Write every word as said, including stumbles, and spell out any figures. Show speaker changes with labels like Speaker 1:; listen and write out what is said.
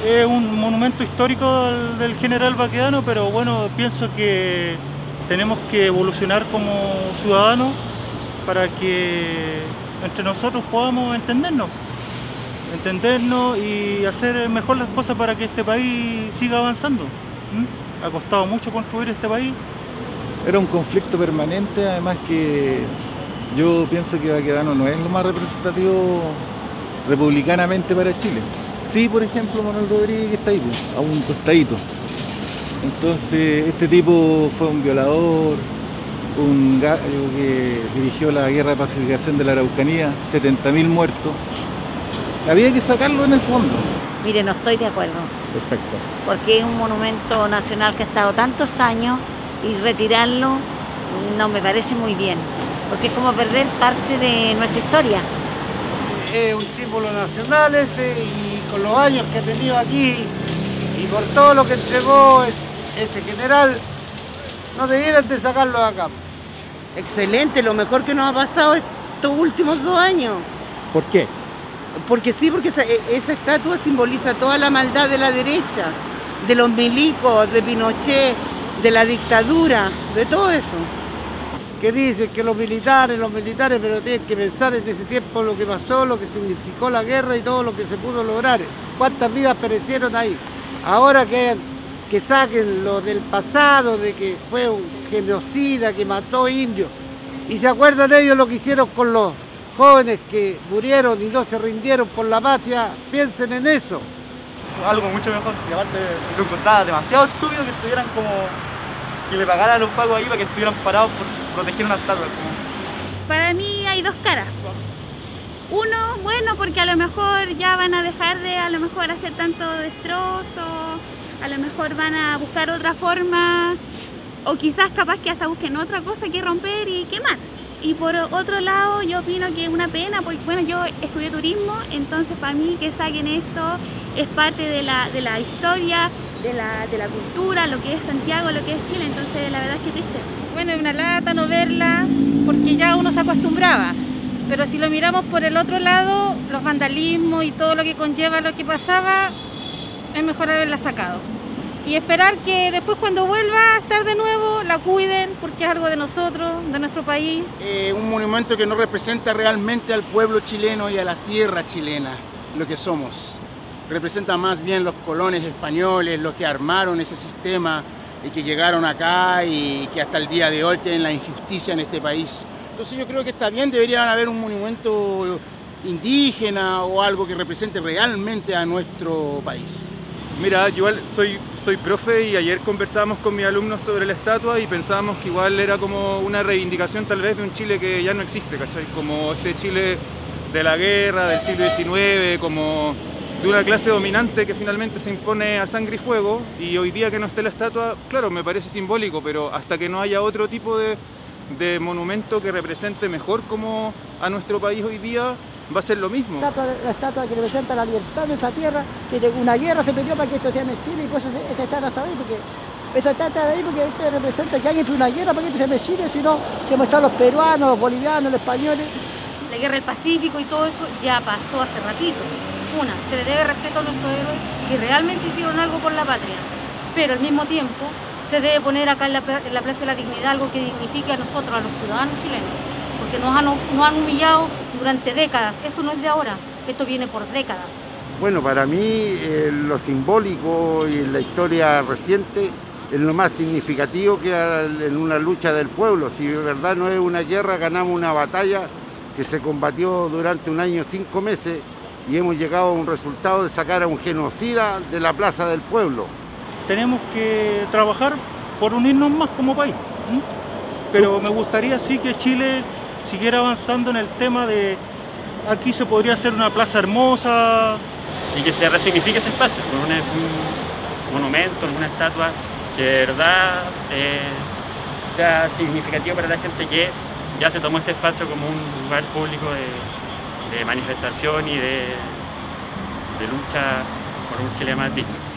Speaker 1: es un monumento histórico del, del general Baquedano, pero bueno, pienso que tenemos que evolucionar como ciudadanos para que entre nosotros podamos entendernos, entendernos y hacer mejor las cosas para que este país siga avanzando. ¿Mm? Ha costado mucho construir este país.
Speaker 2: Era un conflicto permanente, además que yo pienso que Baquedano no es lo más representativo republicanamente para Chile. Sí, por ejemplo, Manuel Rodríguez está ahí, a un costadito. Entonces, este tipo fue un violador, un gallo que dirigió la guerra de pacificación de la Araucanía, setenta mil muertos. Había que sacarlo en el fondo.
Speaker 3: Mire, no estoy de acuerdo.
Speaker 2: Perfecto.
Speaker 3: Porque es un monumento nacional que ha estado tantos años y retirarlo no me parece muy bien. Porque es como perder parte de nuestra historia.
Speaker 4: Es un símbolo nacional ese y con los años que ha tenido aquí y por todo lo que entregó ese general, no debieran de sacarlo de acá.
Speaker 5: Excelente, lo mejor que nos ha pasado estos últimos dos años.
Speaker 6: ¿Por qué?
Speaker 5: Porque sí, porque esa, esa estatua simboliza toda la maldad de la derecha, de los milicos, de Pinochet, de la dictadura, de todo eso.
Speaker 4: Que dicen que los militares, los militares, pero tienen que pensar en ese tiempo lo que pasó, lo que significó la guerra y todo lo que se pudo lograr. ¿Cuántas vidas perecieron ahí? Ahora que, que saquen lo del pasado, de que fue un genocida que mató indios, y se acuerdan ellos lo que hicieron con los jóvenes que murieron y no se rindieron por la patria, piensen en eso.
Speaker 7: Algo mucho mejor, y aparte lo encontraba demasiado estúpido que estuvieran como, que le pagaran a los pagos ahí para que estuvieran parados por proteger una estatua. Como...
Speaker 8: Para mí hay dos caras. Uno, bueno, porque a lo mejor ya van a dejar de a lo mejor hacer tanto destrozo, a lo mejor van a buscar otra forma, o quizás capaz que hasta busquen otra cosa que romper y quemar. Y por otro lado, yo opino que es una pena, porque bueno, yo estudié turismo, entonces para mí que saquen esto es parte de la, de la historia, de la, de la cultura, lo que es Santiago, lo que es Chile, entonces la verdad es que triste.
Speaker 9: Bueno, es una lata no verla, porque ya uno se acostumbraba, pero si lo miramos por el otro lado, los vandalismos y todo lo que conlleva lo que pasaba, es mejor haberla sacado. Y esperar que después cuando vuelva a estar de nuevo, la cuiden, porque es algo de nosotros, de nuestro país.
Speaker 10: Eh, un monumento que no representa realmente al pueblo chileno y a la tierra chilena, lo que somos. Representa más bien los colones españoles, los que armaron ese sistema y que llegaron acá y que hasta el día de hoy tienen la injusticia en este país. Entonces yo creo que está bien, deberían haber un monumento indígena o algo que represente realmente a nuestro país.
Speaker 11: Mira, yo igual soy, soy profe y ayer conversábamos con mis alumnos sobre la estatua y pensábamos que igual era como una reivindicación tal vez de un Chile que ya no existe, ¿cachai? Como este Chile de la guerra, del siglo diecinueve, como de una clase dominante que finalmente se impone a sangre y fuego, y hoy día que no esté la estatua, claro, me parece simbólico, pero hasta que no haya otro tipo de, de monumento que represente mejor como a nuestro país hoy día, va a ser lo mismo.
Speaker 12: La estatua, la estatua que representa la libertad de nuestra tierra, que de una guerra se pidió para que esto sea en Chile, y por eso esta estatua está ahí, porque esa estatua está ahí porque esto representa que alguien fue una guerra para que esto sea en Chile, si no se muestran los peruanos, los bolivianos, los españoles.
Speaker 9: La guerra del Pacífico y todo eso ya pasó hace ratito. Una, se le debe respeto a nuestros héroes que realmente hicieron algo por la patria, pero al mismo tiempo se debe poner acá en la, en la Plaza de la Dignidad algo que dignifique a nosotros, a los ciudadanos chilenos, porque nos han, nos han humillado durante décadas. Esto no es de ahora, esto viene por décadas.
Speaker 13: Bueno, para mí eh, lo simbólico y la historia reciente es lo más significativo que en una lucha del pueblo. Si de verdad no es una guerra, ganamos una batalla que se combatió durante un año, cinco meses, y hemos llegado a un resultado de sacar a un genocida de la Plaza del Pueblo.
Speaker 1: Tenemos que trabajar por unirnos más como país, ¿sí? Pero me gustaría sí que Chile siguiera avanzando en el tema de aquí se podría hacer una plaza hermosa.
Speaker 6: Y que se resignifique ese espacio, con un, un monumento, una estatua que de verdad eh, sea significativo para la gente que ya se tomó este espacio como un lugar público de, de manifestación y de, de lucha por un Chile más digno.